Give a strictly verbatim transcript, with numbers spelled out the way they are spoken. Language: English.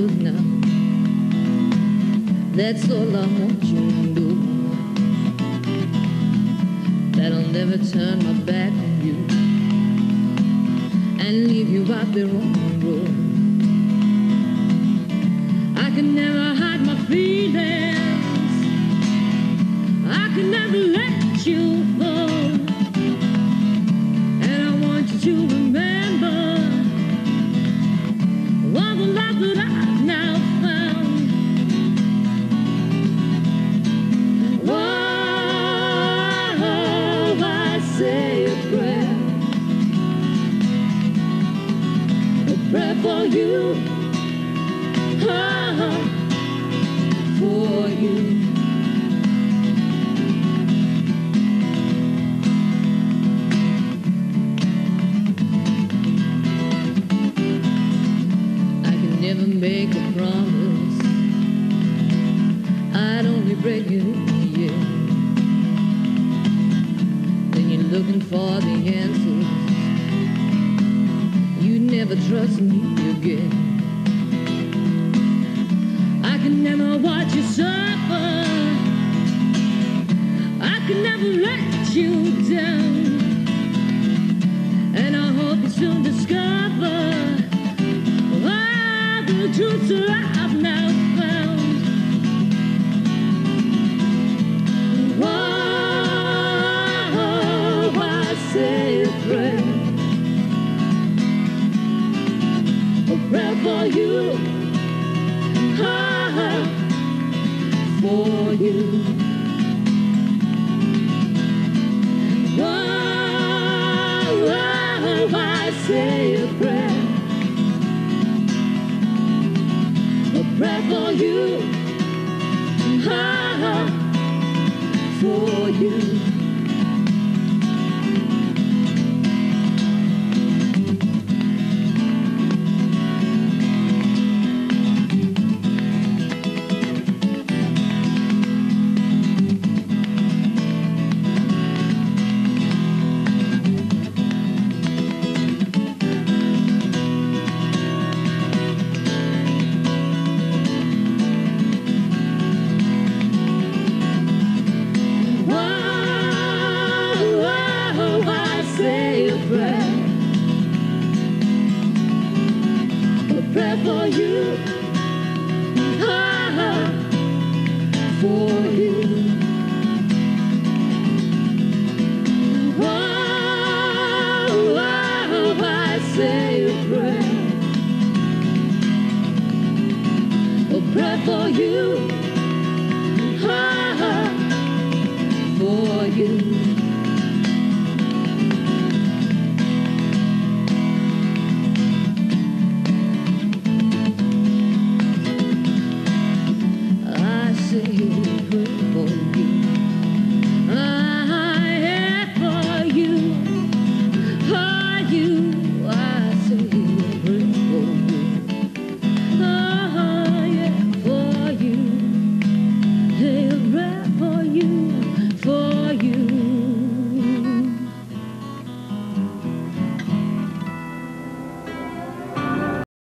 yours now. That's all I want you to do. That I'll never turn my back on you and leave you out there on the road. I can never hide my feelings. I can never let you fall. And I want you to remember all the love that I've now found. Oh, I say a prayer, a prayer for you, oh, for you. Never make a promise, I'd only break it yeah. Then you're looking for the answers, you never trust me again. I can never watch you suffer, I can never let you down. And I hope you soon discover the truth that I've now found. Oh, I say a prayer, a prayer for you, oh, for you. Oh, I say a prayer, pray for you, ah, for you. Pray for you, ah, for you. Oh, oh, I say a prayer, a prayer for you, ah, for you.